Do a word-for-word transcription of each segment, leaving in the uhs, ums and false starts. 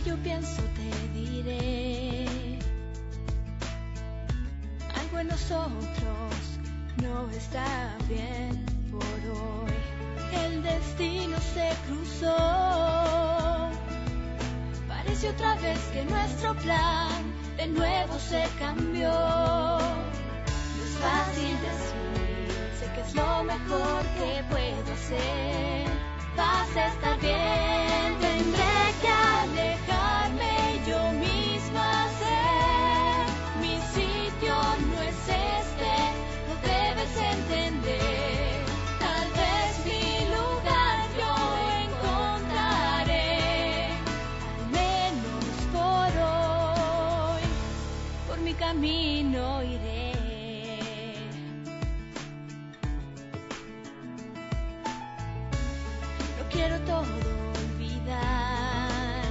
yo pienso te diré. Algo en nosotros no está bien por hoy. El destino se cruzó. Parece otra vez que nuestro plan de nuevo se cambió. No es fácil decir, sé que es lo mejor que puedo hacer. Vas a estar bien, tendré que alejarme yo misma sé. Mi sitio no es este, lo debes entender. Tal vez mi lugar yo encontraré, al menos por hoy, por mi camino iré. Quiero todo olvidar,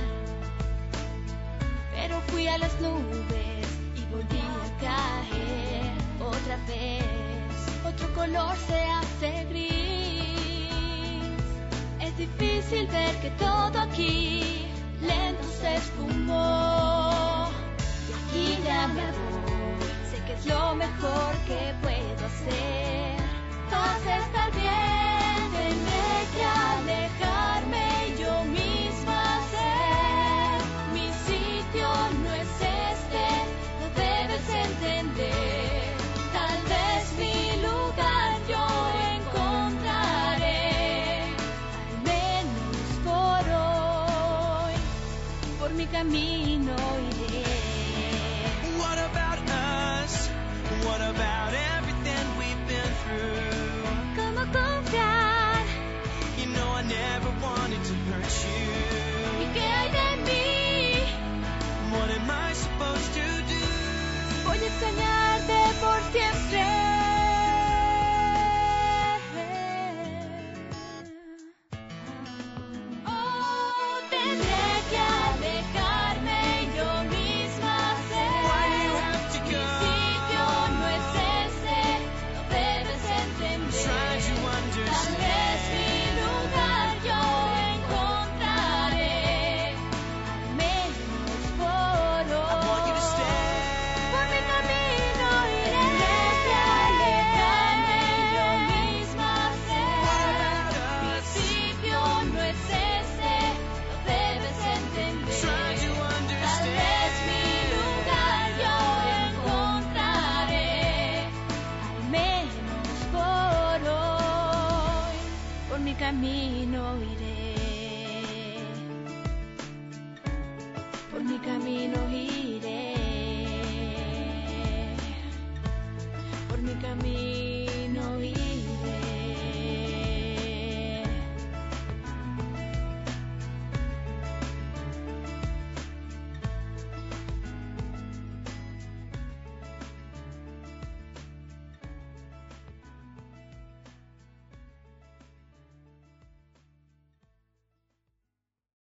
pero fui a las nubes y volví a caer otra vez. Otro color se hace gris. Es difícil ver que todo aquí lento se esfumó. Y aquí ya me voy, sé que es lo mejor que puedo hacer. Vas a estar bien, tendré que alejarme yo misma sé. Mi sitio no es este, lo debes entender. Tal vez mi lugar yo encontraré, al menos por hoy, por mi camino iré. What about us? What about everything we've been through? ¿Cómo confiar? You know I never wanted to hurt you. ¿Y qué hay de mí? What am I supposed to do? Voy a extrañarte por siempre. Oh, tendré que alejarme yo misma sé. Why do you have to Mi go? sitio no es ese, lo debes entender. Try to Tal vez understand. mi lugar yo encontraré, al menos por I want you to hoy. stay. Por mi camino iré. Tendré que alejarme yo misma sé. Mi sitio no es ese, lo debes entender. Try to Tal vez mi lugar yo encontraré, al menos por hoy, por mi camino iré, por mi camino iré.